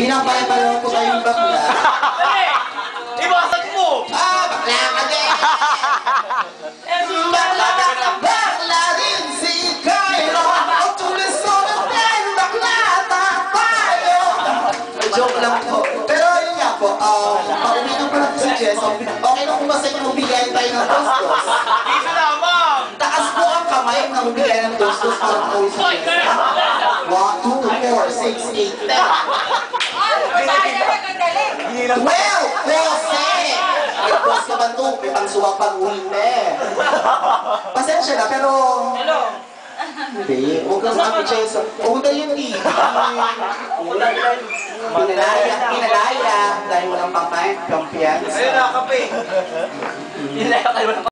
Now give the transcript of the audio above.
Pinapalipalaw ko kayong bakla. Ibasag mo! Bakla ka din! Bakla din si Kylo! Ang tulis ko ng pen, bakla tayo! Joke lang po. Pero yun nga po, pauwi na pala si Jess. Okay na kung basta yung magbigay tayo ng tostos. Isa lamang! Taas po ang kamay na magbigay ng tostos para pauwi si Jess. 1, 2, 4, 6, 8, 10. 12! 12! May boss ka ba ito? May pangsuwang pag-uwi na eh. Pasensya na, pero... Hindi, huwag kang sabi, Jess. Huwag ka yun eh. Pinalaya dahil walang pangkain, kampiyan. Ayun na, kape. Pinalaya kayo walang